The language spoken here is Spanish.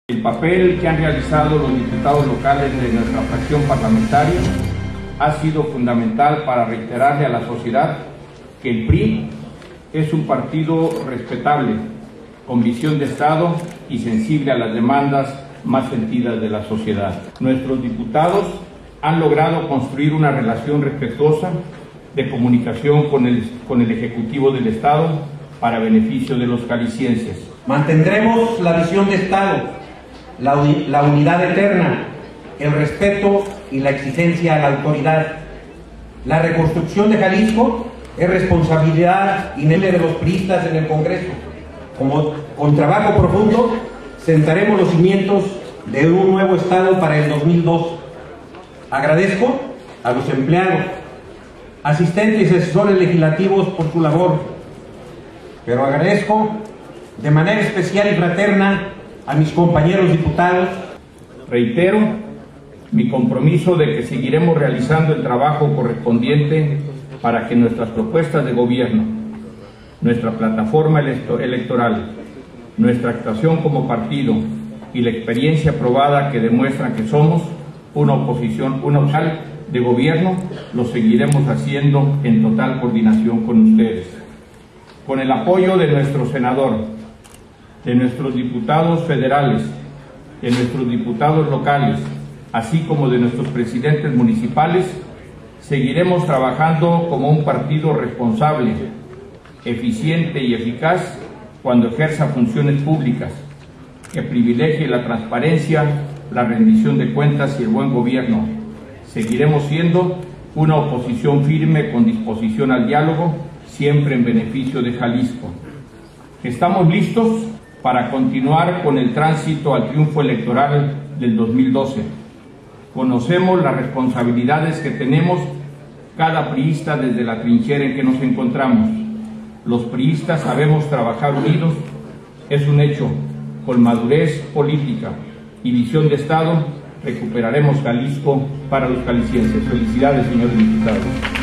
El papel que han realizado los diputados locales de nuestra fracción parlamentaria ha sido fundamental para reiterarle a la sociedad que el PRI es un partido respetable, con visión de Estado y sensible a las demandas más sentidas de la sociedad. Nuestros diputados han logrado construir una relación respetuosa de comunicación con el Ejecutivo del Estado para beneficio de los jaliscienses. Mantendremos la visión de Estado, la unidad eterna, el respeto y la exigencia a la autoridad. La reconstrucción de Jalisco es responsabilidad inherente de los priistas en el Congreso. Con trabajo profundo sentaremos los cimientos de un nuevo Estado para el 2002. Agradezco a los empleados, asistentes y asesores legislativos por su labor, pero agradezco de manera especial y fraterna a mis compañeros diputados. Reitero mi compromiso de que seguiremos realizando el trabajo correspondiente para que nuestras propuestas de gobierno, nuestra plataforma electoral, nuestra actuación como partido y la experiencia probada que demuestra que somos una oposición de gobierno, lo seguiremos haciendo en total coordinación con ustedes. Con el apoyo de nuestro senador, de nuestros diputados federales, de nuestros diputados locales, así como de nuestros presidentes municipales, seguiremos trabajando como un partido responsable, eficiente y eficaz cuando ejerza funciones públicas, que privilegie la transparencia, la rendición de cuentas y el buen gobierno. Seguiremos siendo una oposición firme con disposición al diálogo, siempre en beneficio de Jalisco. Estamos listos para continuar con el tránsito al triunfo electoral del 2012. Conocemos las responsabilidades que tenemos cada priista desde la trinchera en que nos encontramos. Los priistas sabemos trabajar unidos, es un hecho. Con madurez política y visión de Estado, recuperaremos Jalisco para los jaliscienses. Felicidades, señores diputados.